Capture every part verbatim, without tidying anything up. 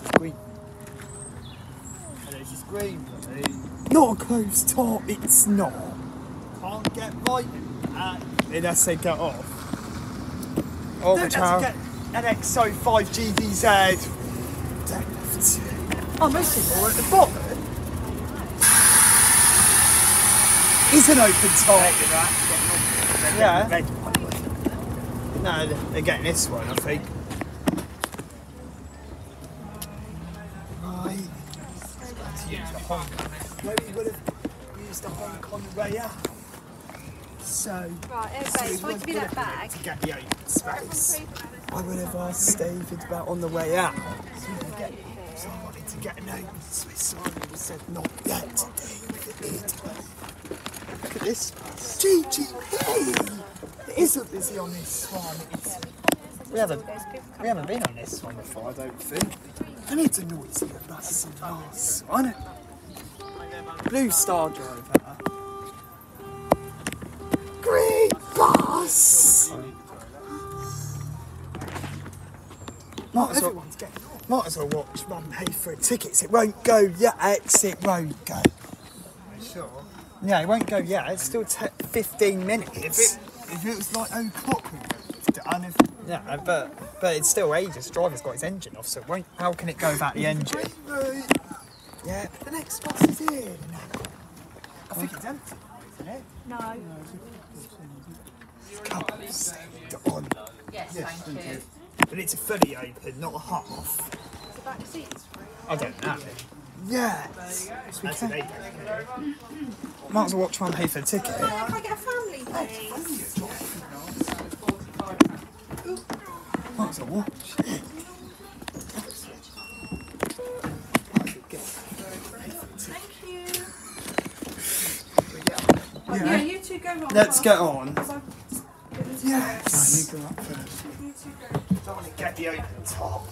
green. And it's just green, buddy. Not a closed top, it's not. Can't get right at Unless they get off. Oh, Don't which have to how? get an X O five G D Z. Don't have to. Oh, most people are at the bottom. It's an open top. Yeah. Yeah. No, they're getting this one, I think. Right. To use the Hong Kong. Where we would have used the Hong Kong way out. So, Right, okay, so so give me that bag. to get the open space. I would have asked David about on the way out. So, we could get, so I wanted to get an open Swiss Army. He said, not yet, David. Look at this bus. G G P! It isn't busy on this one. It's, we haven't we haven't been on this one before, I don't think. And it's a noisier bus than the last one. Blue Star Driver. Green bus! Might as, well, might as well watch Mum pay for it. Tickets. It won't go yet. It won't go. Sure. Yeah, it won't go yet. It's still t fifteen minutes. If it, if it was like o'clock, and if Yeah, but but it's still ages. Driver's got his engine off, so it won't. How can it go without the engine? Yeah, the next bus is in. I think it's empty, isn't it? No. comes on. Yes, thank you. But it's a fully open, not a half. The back seats free. I don't know. Yeah. So we That's can, an eight. might as well watch one pay for a ticket. Can I get a family, please? Might as well watch. Thank you. Yeah. Yeah, you two go on. Let's get on. Yes. You go up first. You two go. Don't want to get the open top.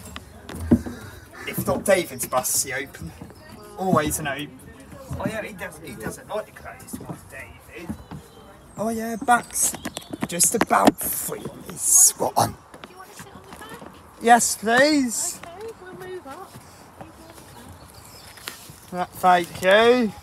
If not David's bus is the open. Always an open. Oh yeah, he doesn't. He doesn't like the closed one, David. Oh yeah, back's just about free on this one. Yes, please. Okay, we'll move up. Right, thank you.